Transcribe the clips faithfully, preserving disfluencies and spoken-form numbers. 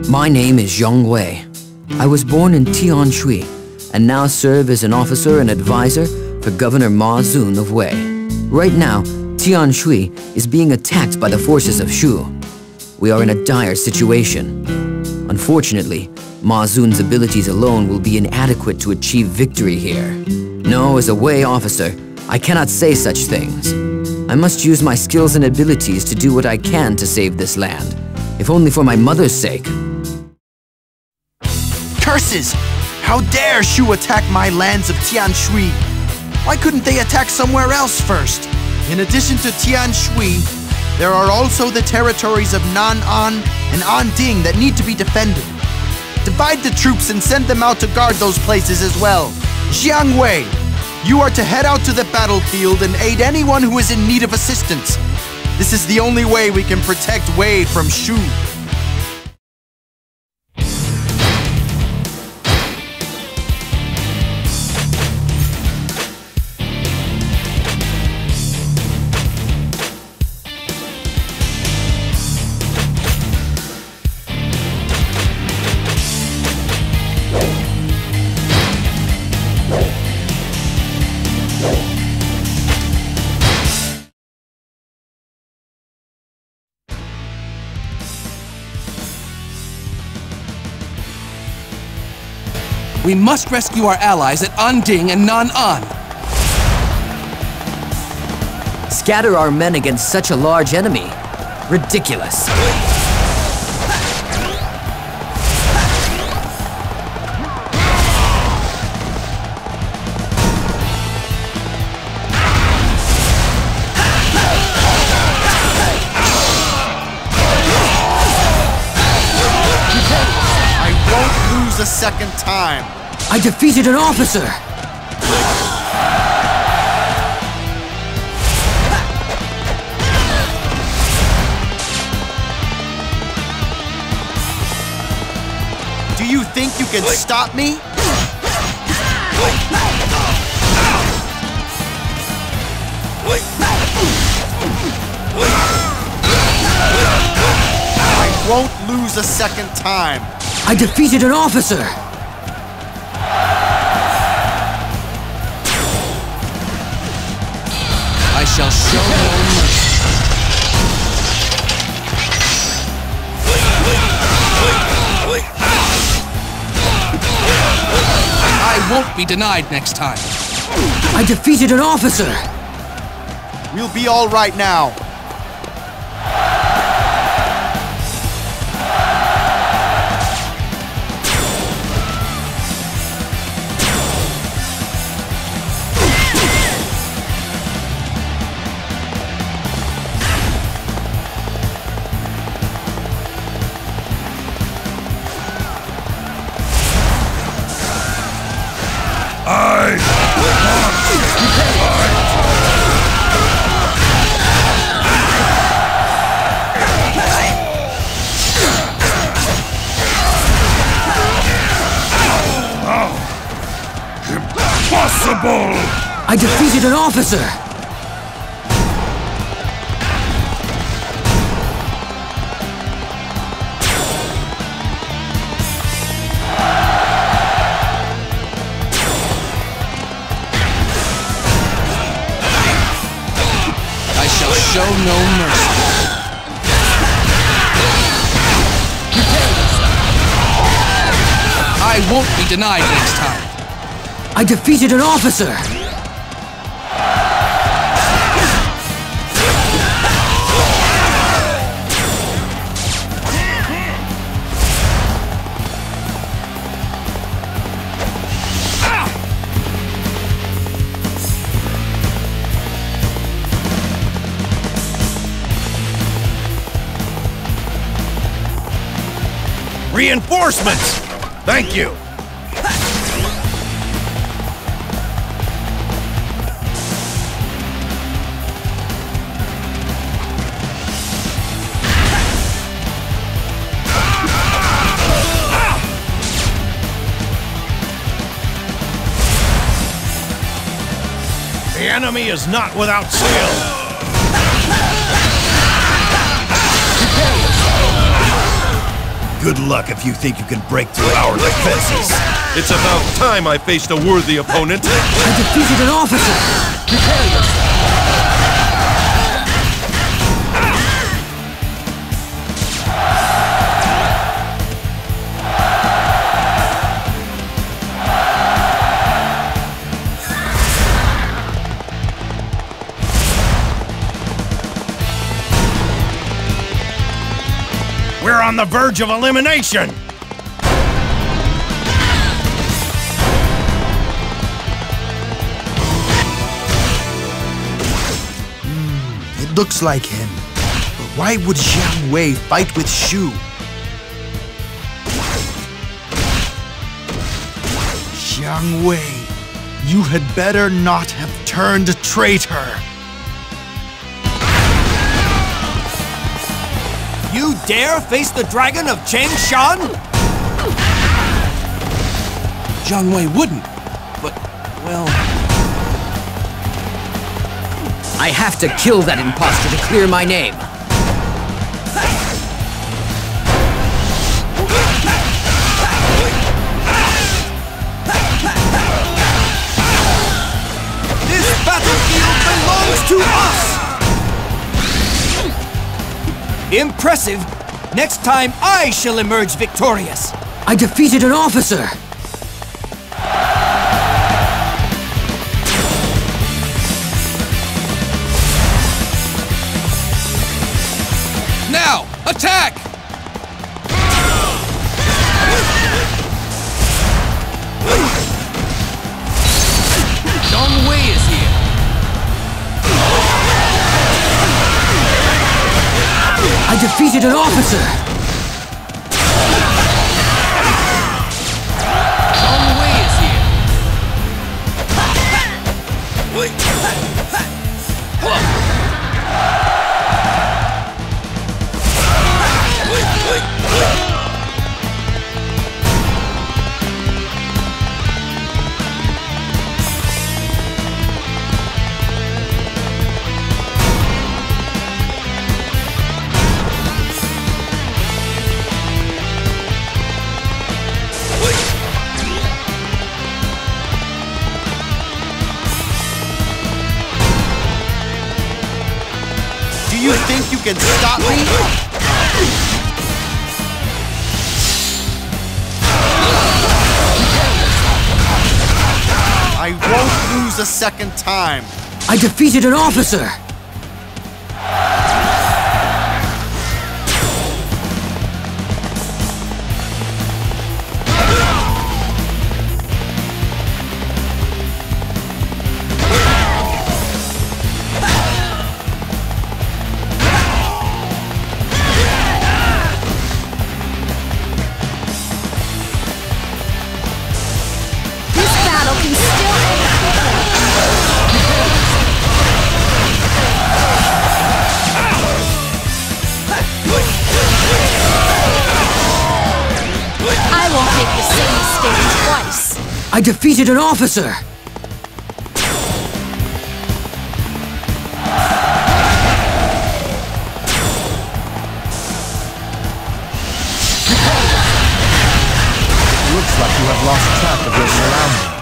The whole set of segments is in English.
My name is Jiang Wei. I was born in Tian Shui and now serve as an officer and advisor for Governor Ma Zun of Wei. Right now, Tian Shui is being attacked by the forces of Shu. We are in a dire situation. Unfortunately, Ma Zun's abilities alone will be inadequate to achieve victory here. No, as a Wei officer, I cannot say such things. I must use my skills and abilities to do what I can to save this land, if only for my mother's sake. Curses! How dare Shu attack my lands of Tian Shui? Why couldn't they attack somewhere else first? In addition to Tian Shui, there are also the territories of Nan'an and Anding that need to be defended. Divide the troops and send them out to guard those places as well. Jiang Wei, you are to head out to the battlefield and aid anyone who is in need of assistance. This is the only way we can protect Wei from Shu. We must rescue our allies at Anding and Nan'an. Scatter our men against such a large enemy? Ridiculous. A second time. I defeated an officer! Do you think you can stop me? I won't lose a second time. I defeated an officer! I shall show no mercy. I won't be denied next time. I defeated an officer! We'll be all right now. I defeated an officer! I shall show no mercy. I won't be denied next time. I defeated an officer! Reinforcements! Thank you! The enemy is not without skill. Good luck if you think you can break through our defenses. It's about time I faced a worthy opponent. I defeated an officer! Prepare yourself! We're on the verge of elimination! Hmm, it looks like him. But why would Jiang Wei fight with Shu? Jiang Wei, you had better not have turned traitor. You dare face the dragon of Changshan? Jiang Wei wouldn't, but, well... I have to kill that imposter to clear my name. This battlefield belongs to us! Impressive! Next time I shall emerge victorious! I defeated an officer! Now, attack! Jiang Wei is here! I defeated an officer! Jiang Wei is here! Do you think you can stop me? I won't lose a second time. I defeated an officer! I defeated an officer! Looks like you have lost track of your surroundings.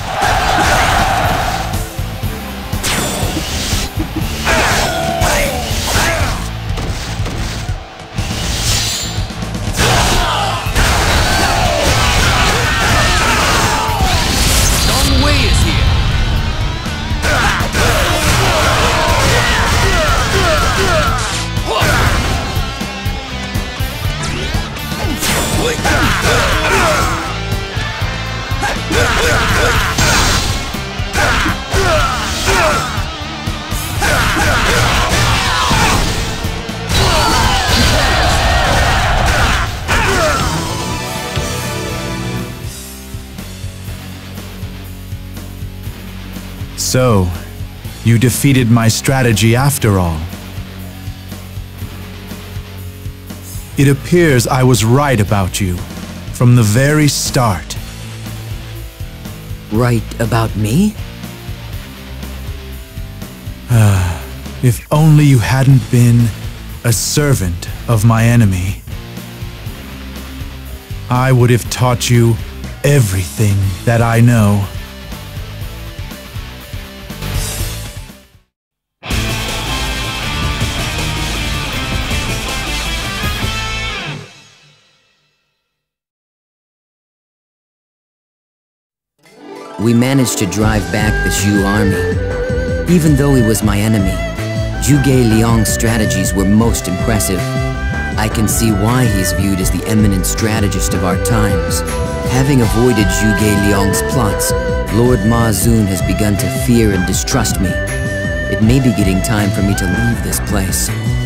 So, you defeated my strategy after all. It appears I was right about you from the very start. Right about me? Ah, if only you hadn't been a servant of my enemy. I would have taught you everything that I know. We managed to drive back the Zhu army. Even though he was my enemy, Zhuge Liang's strategies were most impressive. I can see why he is viewed as the eminent strategist of our times. Having avoided Zhuge Liang's plots, Lord Ma Xun has begun to fear and distrust me. It may be getting time for me to leave this place.